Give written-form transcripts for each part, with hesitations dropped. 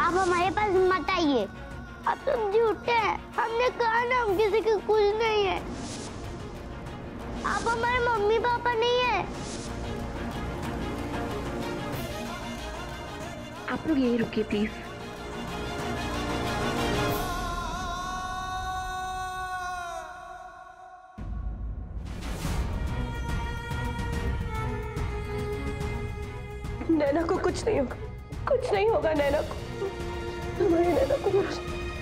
आप हमारे पास मत आइए, आप सब झूठे हैं। हमने कहा ना हम किसी के कुछ नहीं है। आप हमारे मम्मी पापा नहीं है। आप लोग यही रुकिए प्लीज। नैना को कुछ नहीं होगा, कुछ नहीं होगा नैना को, हमारी नैना को कुछ।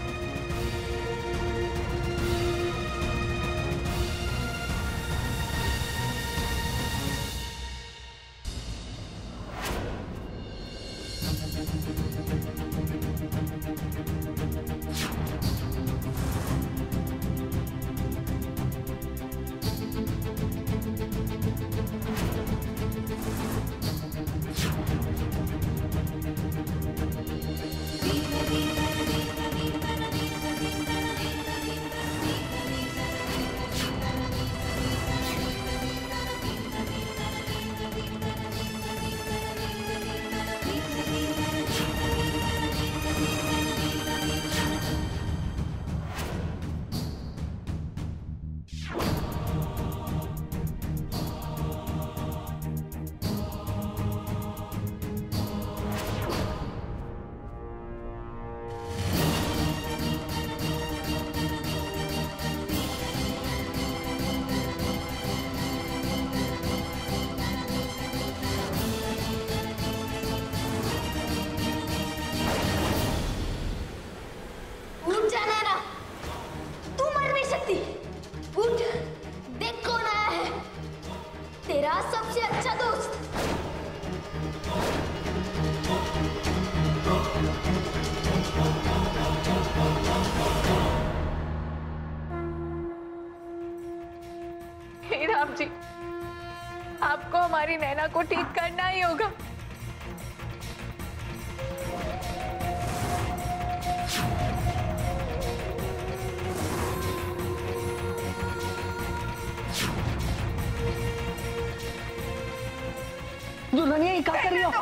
तेरा सबसे अच्छा दोस्त। हे राम जी, आपको हमारी नैना को ठीक करना ही होगा। दुल्हनिया क्या कर रही हो?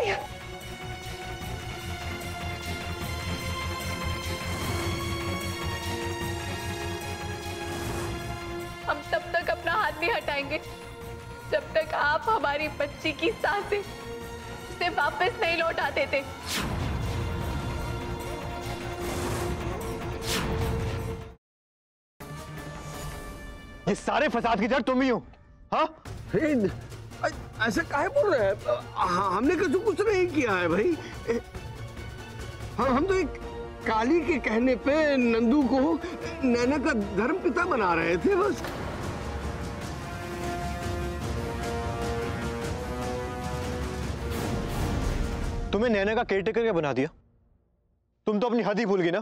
हम तब तक अपना हाथ नहीं हटाएंगे जब तक आप हमारी बच्ची की सांसें उसे वापस नहीं लौटा देते। ये सारे फसाद की जड़ तुम ही हो। हाँ? ऐसे काहे बोल रहे हैं? हमने कुछ नहीं किया है भाई। हम तो एक काली के कहने पे नंदू को नैना का धर्म पिता बना रहे थे बस। तुम्हें नैना का केयरटेकर क्या बना दिया? तुम तो अपनी हद ही भूल गई ना।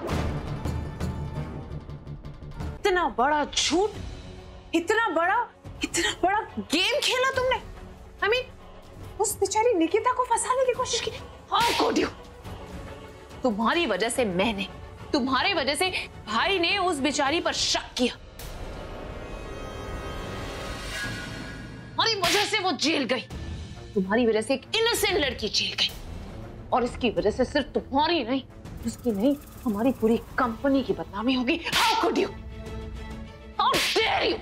इतना बड़ा झूठ, इतना बड़ा गेम खेला तुमने। I mean, उस बेचारी निकिता को फंसाने की कोशिश की। How could you? तुम्हारी वजह से मैंने, तुम्हारी वजह से भाई ने उस बेचारी पर शक किया। तुम्हारी वजह से वो जेल गई। तुम्हारी वजह से एक इनोसेंट लड़की जेल गई। और इसकी वजह से सिर्फ तुम्हारी नहीं, उसकी नहीं, हमारी पूरी कंपनी की बदनामी होगी। How could you? How dare you?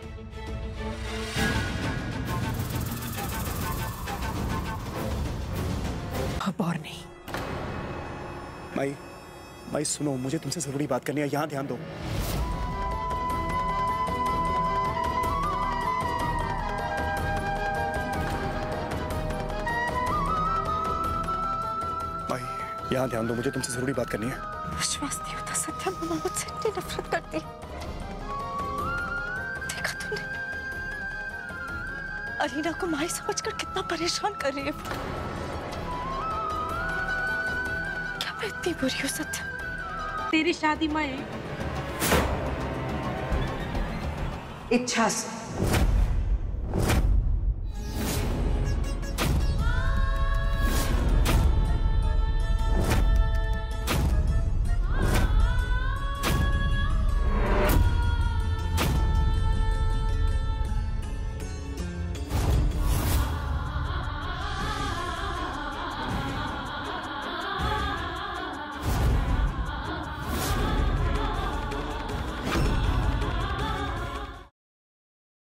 अब और नहीं। माई सुनो, मुझे तुमसे जरूरी बात करनी है, यहां ध्यान दो। माई, यहां ध्यान दो, मुझे तुमसे जरूरी बात करनी है। विश्वास नहीं होता सत्या, मामा मुझसे इतनी नफरत करती। देखा तुमने अरीना को माई समझकर कितना परेशान कर रही है। मैं इतनी बुरी हूँ सत्या। तेरी शादी में इच्छा से